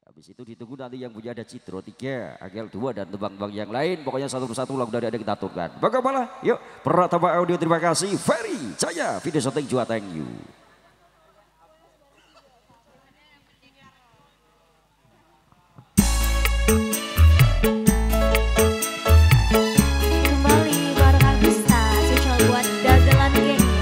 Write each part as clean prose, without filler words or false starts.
Habis itu ditunggu nanti yang punya ada Citro 3, Angel 2 dan tebang-tebang yang lain. Pokoknya satu persatu lagu dari ada kita aturkan. Bagaimana? Yuk, Pratama Audio terima kasih. Ferry Jaya, video syuting Jua, thank you. Kembali bareng Agusta, spesial buat dagelan geng ya.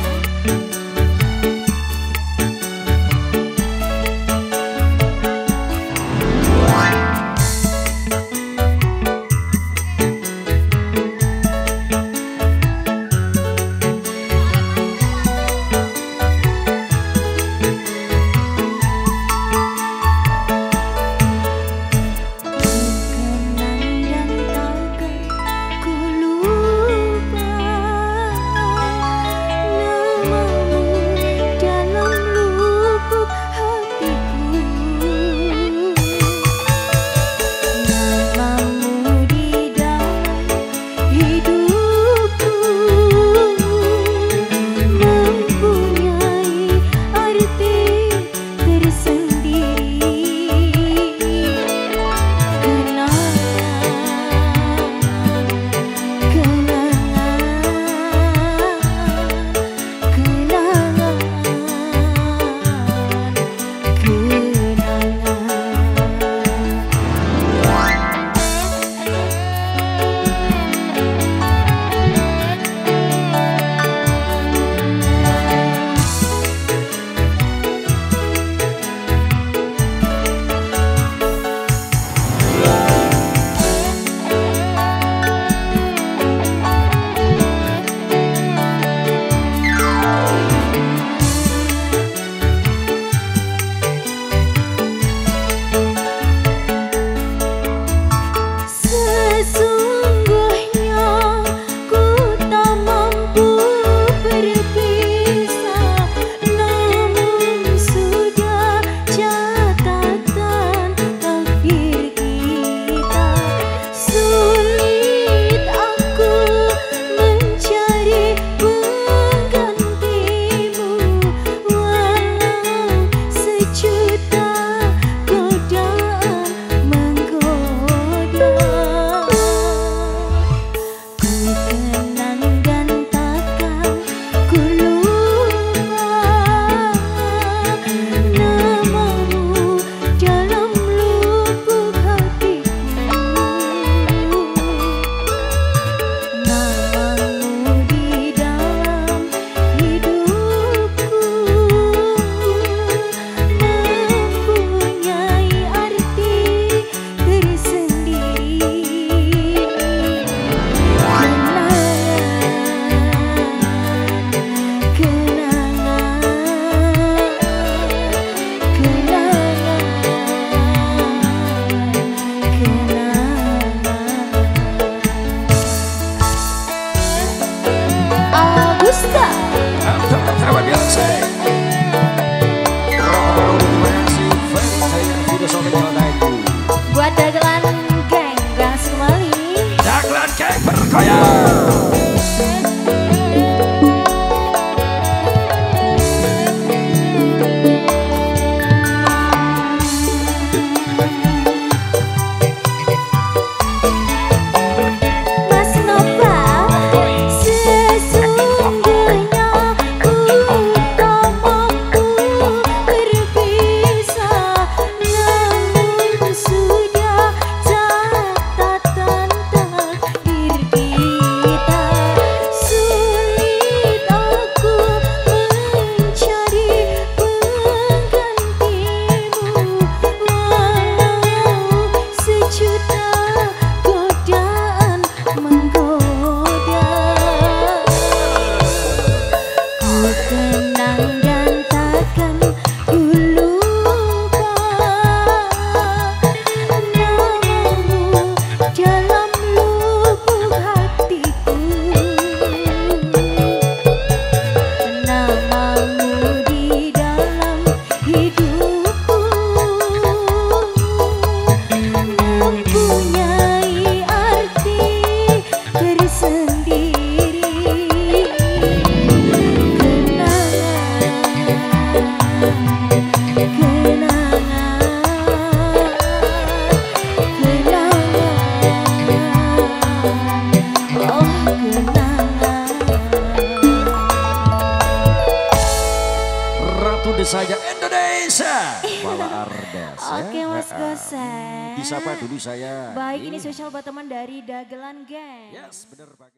Tunde saja Indonesia. Bala Ardes. Oke Mas Gosek. Disapa dulu saya. Baik, ini spesial buat teman dari Dagelan Gang. Yes, bener Pak.